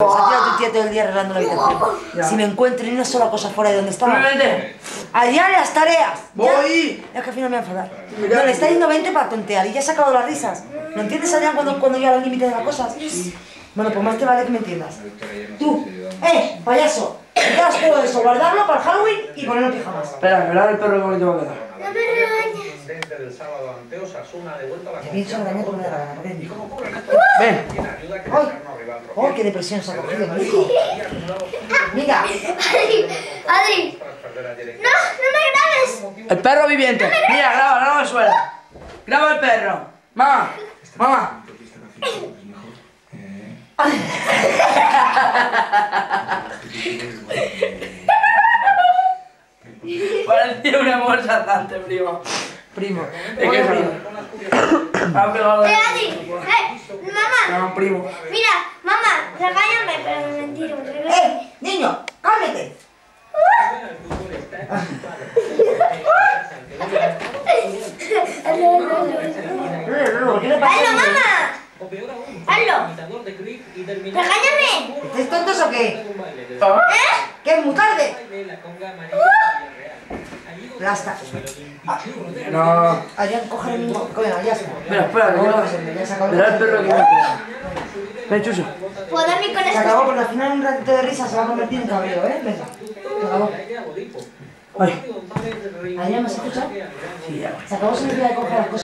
Tu tía todo el día arreglando la habitación. Si me encuentro ni una sola cosa fuera de donde estaba. Adrián, las tareas. ¡Voy! Es que al final me voy a enfadar. No, le está yendo 20 para tontear y ya se ha acabado las risas. ¿No entiendes, Adrián, cuando llega al límite de las cosas? Bueno, pues más te vale que me entiendas. Tú, payaso, quedas todo eso, guardarlo para el Halloween y ponerlo pijamas. Espera, que el perro que te va a quedar. No me regañes. Te pienso regañar como me da la gana, ¿ven? Ven. ¡Ay, qué depresión se ha cogido, mi hijo! Venga. Adri. No, no me grabes. El perro viviente. Mira, graba el suelo. Graba el perro. Mamá, mamá. Parecía una bolsa andante, primo. Primo. Es que ha pegado. Adri. Mamá. No, primo. Mira, mamá, regáñame, pero de mentira. Niño, cálmate. ¡Hazlo, mamá! ¡Hazlo! ¡Regáñame! ¿Estáis tontos o qué? ¿Qué es muy tarde? Plasta. No. Adrián, coge el mismo. Coño, ya está. Espera, que Ya se acabó. verá el perro que me pega. Ven, Chuso. ¿Puedo dormir con Se esto? acabó, porque al final un ratito de risa se va a convertir en cabreo, ¿eh? Venga. Se acabó. Ay. Adrián, ¿me has escuchado? Sí, ya. Se acabó, se me olvida de coger las cosas.